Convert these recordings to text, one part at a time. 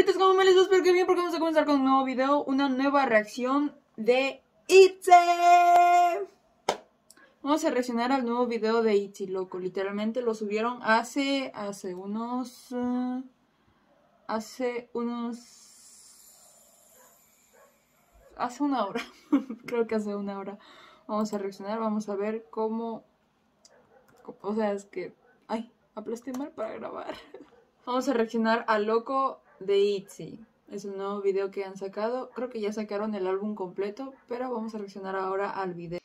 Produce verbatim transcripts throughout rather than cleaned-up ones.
gente, ¿cómo me les va? Espero que bien, porque vamos a comenzar con un nuevo video, una nueva reacción de ITZY. Vamos a reaccionar al nuevo video de ITZY, loco. Literalmente lo subieron hace, hace unos, uh, hace unos, hace una hora. Creo que hace una hora. Vamos a reaccionar, vamos a ver cómo, o sea, es que, ay, aplasté mal para grabar. Vamos a reaccionar al loco de ITZY. Es un nuevo video que han sacado. Creo que ya sacaron el álbum completo, pero vamos a reaccionar ahora al video.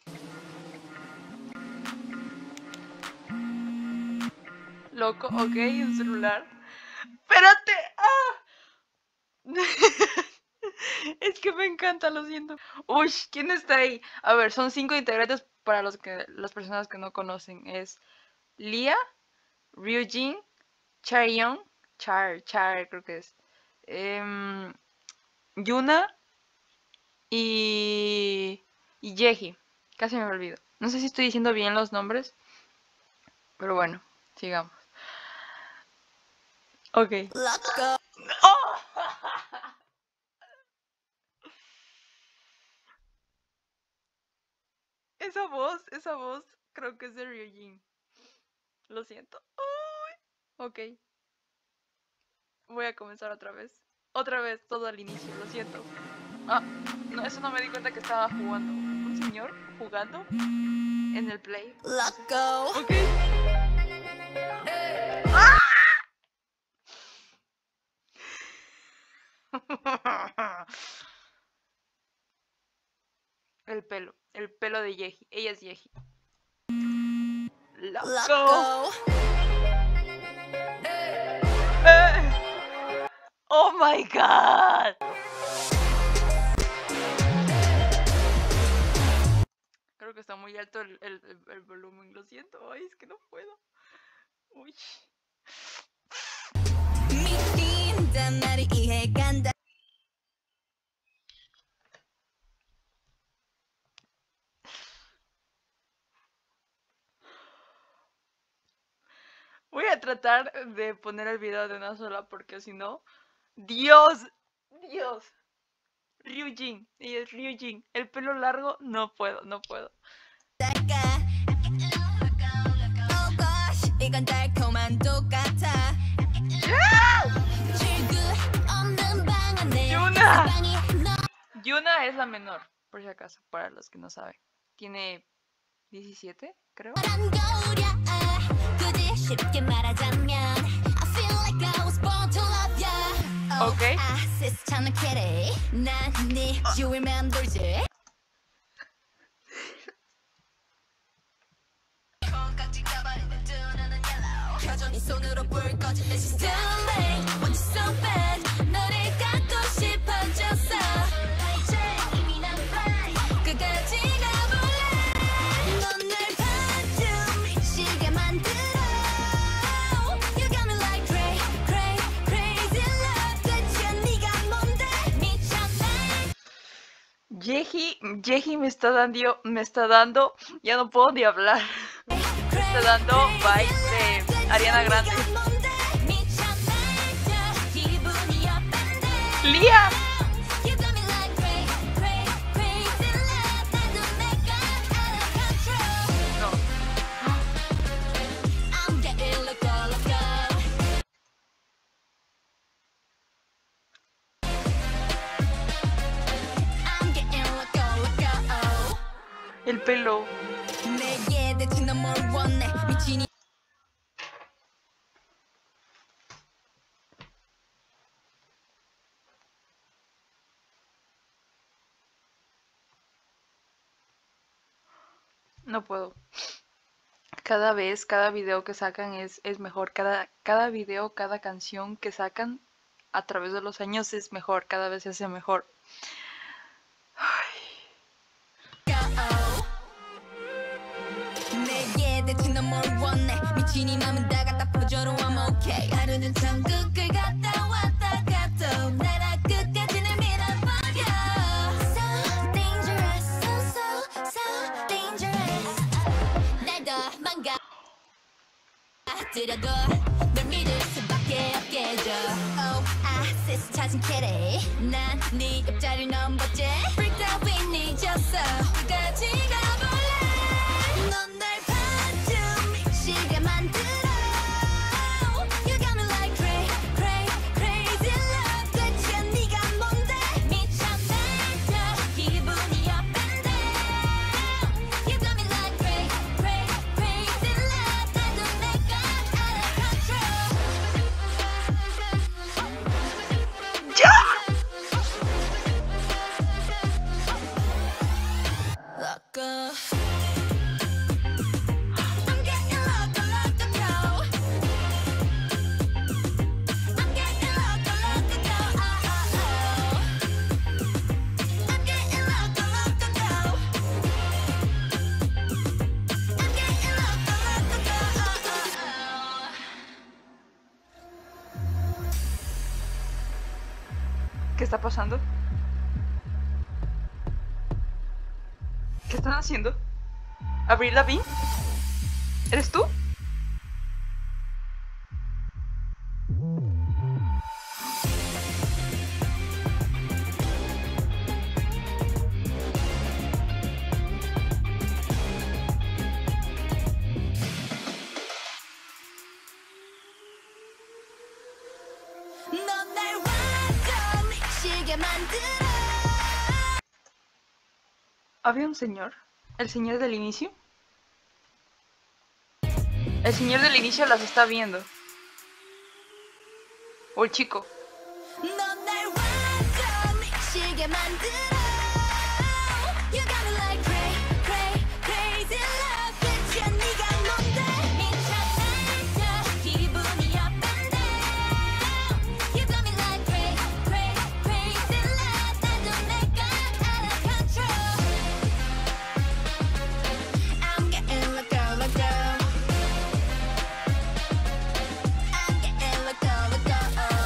Loco, ok, un celular. ¡Espérate! ¡Ah! Es que me encanta, lo siento. Uy, ¿quién está ahí? A ver, son cinco integrantes para los que las personas que no conocen. Es Lia, Ryujin, Chaeyoung, Char, Char creo que es, eh, Yuna y, y Yeji. Casi me olvido. No sé si estoy diciendo bien los nombres, pero bueno, sigamos. Ok. Let's go. ¡Oh! Esa voz, esa voz, creo que es de Ryujin. Lo siento. Uy. Ok. Voy a comenzar otra vez. Otra vez, todo al inicio, lo siento. Ah, no, eso no me di cuenta que estaba jugando. Un señor jugando en el play. Let's go. Ok. ¡Ah! El pelo, el pelo de Yeji. Ella es Yeji. Let's, Let's go. go. Eh. Oh my god. Creo que está muy alto el, el, el, el volumen. Lo siento. Ay, es que no puedo. Uy. Voy a tratar de poner el video de una sola porque si no... ¡Dios! ¡Dios! Ryujin, ella es Ryujin. El pelo largo, no puedo, no puedo. ¡Yuna! Yuna es la menor, por si acaso, para los que no saben. Tiene diecisiete, creo. Ok. Yeji, Yeji me está dando, me está dando, ya no puedo ni hablar. Me está dando vibes de Ariana Grande. Lia. No. El pelo. No puedo. Cada vez, cada video que sacan es, es mejor. Cada, cada video, cada canción que sacan a través de los años es mejor. Cada vez se hace mejor. this 찾은 kitty 난 네 옆자리 넘봤지 Freaked out we need yourself 끝까지 가볼래 넌 날 반쯤 미치게 만들어 You got me like cray, cray, crazy love 대체 네가 뭔데 미쳐 날려 기분이 up and down You got me like cray, cray, crazy love 나도 내가 out of control Loco I'm getting loco, loco, go I'm getting loco, loco, go oh, oh, oh. I'm getting loco, loco, go I'm getting loco, loco, go oh, oh, oh. ¿Qué está pasando? ¿Qué están haciendo? ¿Avril Lavigne? ¿Eres tú? 넌 날 완전 미치게 만들어 ¿Había un señor? ¿El señor del inicio? El señor del inicio las está viendo. O el chico. 넌 날 완전 미치게 만들어 You got me like cray, cray, crazy love 대체 네가 뭔데 미쳐 날려 기분이 up and down You got me like cray, cray, crazy love 나도 내가 out of control I'm getting loco, loco I'm getting loco, loco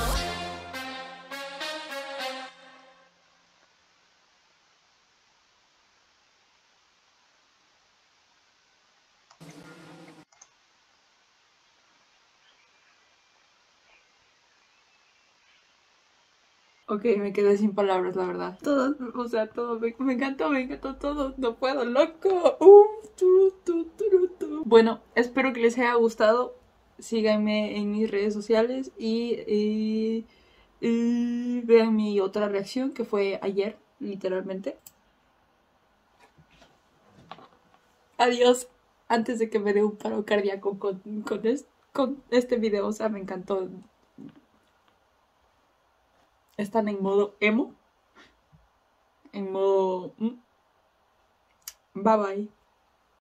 Ok, me quedé sin palabras, la verdad. Todo, o sea, todo, me, me encantó, me encantó todo. No puedo, loco. Uh, tu, tu, tu, tu. Bueno, espero que les haya gustado. Síganme en mis redes sociales y, y, y vean mi otra reacción que fue ayer, literalmente. Adiós. Antes de que me dé un paro cardíaco con, con, es, con este video, o sea, me encantó. Están en modo emo. En modo... Bye bye.